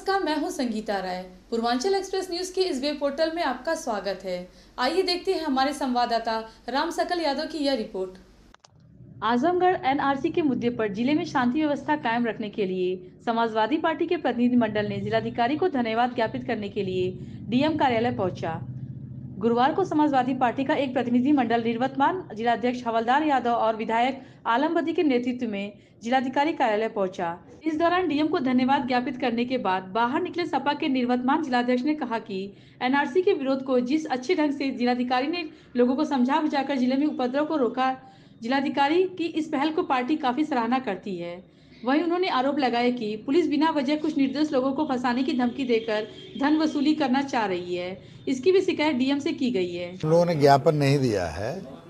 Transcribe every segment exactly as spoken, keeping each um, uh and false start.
नमस्कार, मैं हूं संगीता राय। पूर्वांचल एक्सप्रेस न्यूज के इस वेब पोर्टल में आपका स्वागत है। आइए देखते हैं हमारे संवाददाता राम सकल यादव की यह रिपोर्ट। आजमगढ़ एनआरसी के मुद्दे पर जिले में शांति व्यवस्था कायम रखने के लिए समाजवादी पार्टी के प्रतिनिधिमंडल ने जिलाधिकारी को धन्यवाद ज्ञापित करने के लिए डीएम कार्यालय पहुंचा। गुरुवार को समाजवादी पार्टी का एक प्रतिनिधिमंडल निवर्तमान जिलाध्यक्ष हवलदार यादव और विधायक आलम बदी के नेतृत्व में जिलाधिकारी कार्यालय पहुंचा। इस दौरान डीएम को धन्यवाद ज्ञापित करने के बाद बाहर निकले सपा के निवर्तमान जिलाध्यक्ष ने कहा कि एनआरसी के विरोध को जिस अच्छे ढंग से जिलाधिकारी ने लोगों को समझा बुझाकर जिले में उपद्रव को रोका, जिलाधिकारी की इस पहल को पार्टी काफी सराहना करती है। वहीं उन्होंने आरोप लगाया कि पुलिस बिना वजह कुछ निर्दोष लोगों को फंसाने की धमकी देकर धन वसूली करना चाह रही है। इसकी भी शिकायत डीएम से की गई है। हम लोगों ने ज्ञापन नहीं दिया है,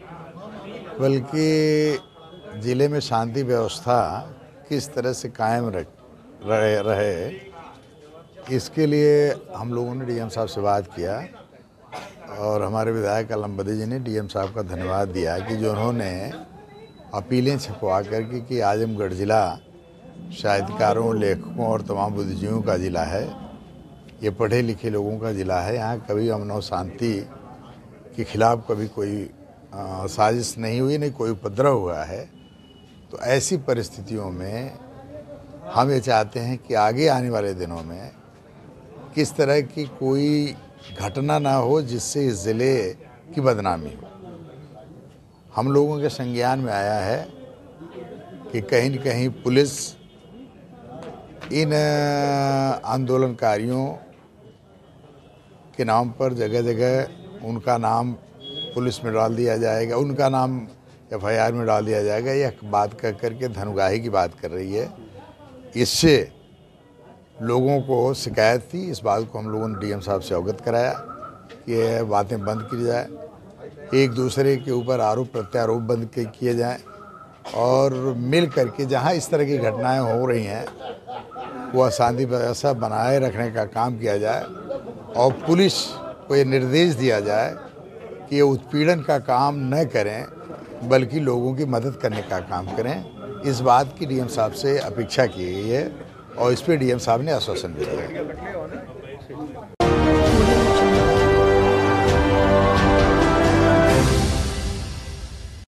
बल्कि जिले में शांति व्यवस्था किस तरह से कायम रहे रहे इसके लिए हम लोगों ने डीएम साहब से बात किया और हमारे विधायक आलम बदी जी ने डीएम साहब का धन्यवाद दिया कि जो उन्होंने अपीलें छपवा करके कि आजमगढ़ ज़िला साहित्यकारों, लेखकों और तमाम बुद्धिजीवियों का ज़िला है, ये पढ़े लिखे लोगों का ज़िला है, यहाँ कभी अमन और शांति के खिलाफ कभी कोई आ, साजिश नहीं हुई, नहीं कोई उपद्रव हुआ है। तो ऐसी परिस्थितियों में हम ये चाहते हैं कि आगे आने वाले दिनों में किस तरह की कोई घटना ना हो जिससे इस ज़िले की बदनामी हो। हम लोगों के संज्ञान में आया है कि कहीं न कहीं पुलिस इन आंदोलनकारियों के नाम पर जगह जगह उनका नाम पुलिस में डाल दिया जाएगा, उनका नाम एफ आई आर में डाल दिया जाएगा, यह बात कर करके धनुगाही की बात कर रही है। इससे लोगों को शिकायत थी, इस बात को हम लोगों ने डीएम साहब से अवगत कराया कि यह बातें बंद की जाए, एक दूसरे के ऊपर आरोप प्रत्यारोप बंद किए जाएं और मिल करके जहां इस तरह की घटनाएं हो रही हैं वो शांति व्यवस्था बनाए रखने का काम किया जाए और पुलिस को ये निर्देश दिया जाए कि ये उत्पीड़न का काम न करें बल्कि लोगों की मदद करने का काम करें। इस बात की डीएम साहब से अपेक्षा की गई है और इस पर डीएम साहब ने आश्वासन दिया है।